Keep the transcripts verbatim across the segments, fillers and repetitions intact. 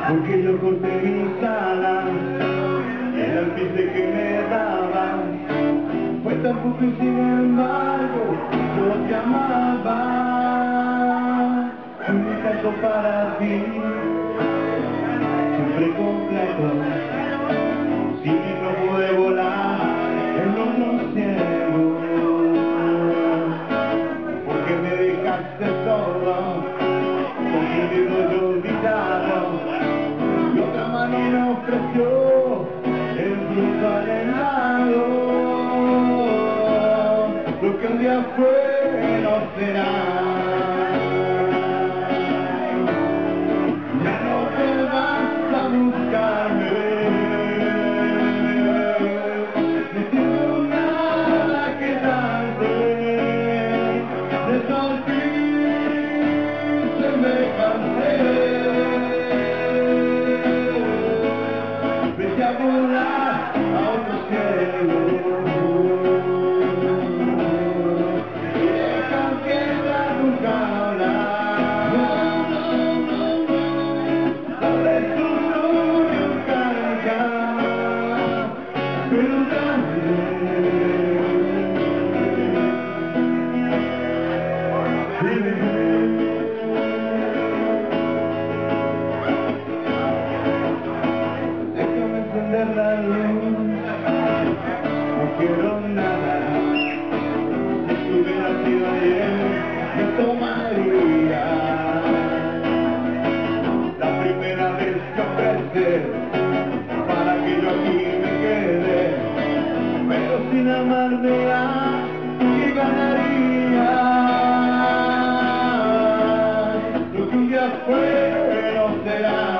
porque yo corté mis alas, era el piste que me daba, fue tan poco y sin embargo yo te amaba. Un canto para ti, siempre completo, si no pude volar en los cielos, porque me dejaste todo, confundido y olvidado, y otra mano me ofreció el fruto anhelado. Lo que un día fue no será. Ya no vuelvas a buscarme, no tengo nada que darte, de tan triste me cansé. Vete a volar a otro cielo. Déjame encender la luz, no quiero nada. Si hubiera sido ayer, me tomaría la primera vez que ofrecer para que yo aquí me quede, pero sin amarme ya, ¿qué ganaría? Lo que un día fue no será.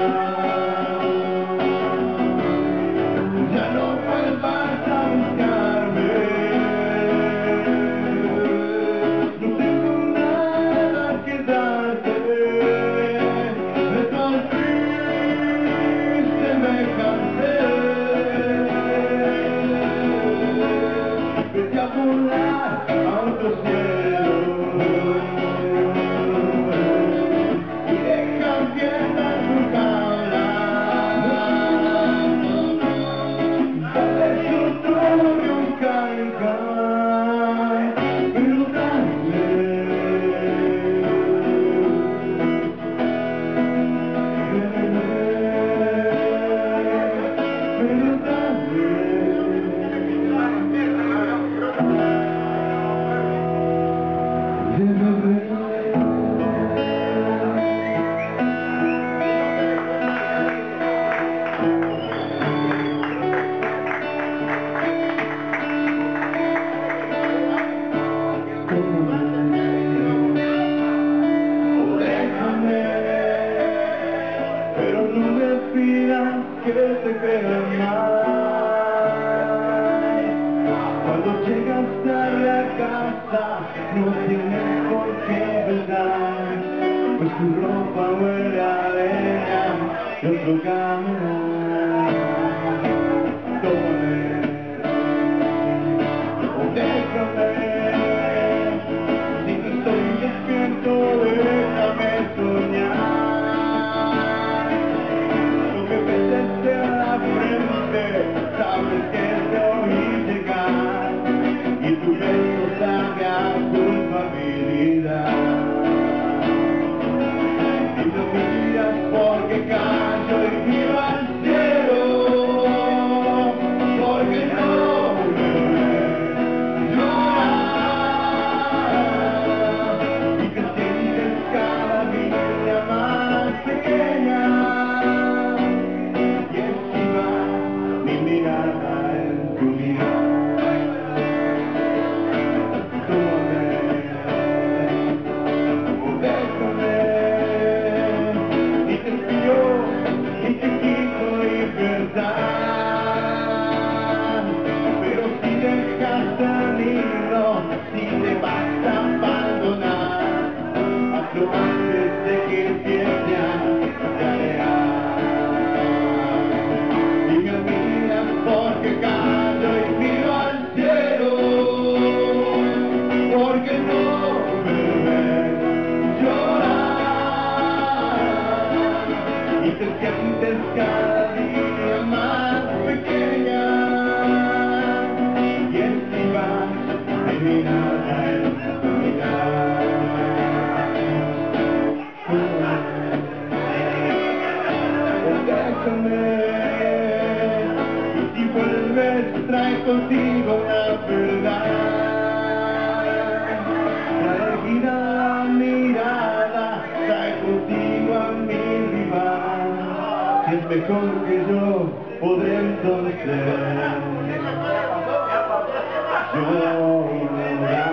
Ya no vuelvas a buscarme, no tengo nada que darte, de tan triste me cansé. Vete a volar a otro cielo y deja abierta tu jaula. Dale su trono un cancán, pero dale, pero dale. Pero no me pidas que te crea más. Cuando llegas tarde a casa no tienes por qué pensar, pues tu ropa huele a arena y otro caminar. Tómame o déjame, si no estoy despierto déjame soñar. Sabes que te oí llegar y tu beso sabe a culpabilidad. Y no me miras porque callo y vivo al cielo. temer. Y si vuelves, trae contigo la verdad. Trae gira la mirada, trae contigo a mi rival. Si es mejor que yo, podré entonces llorar.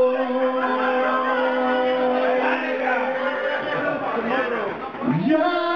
Yeah!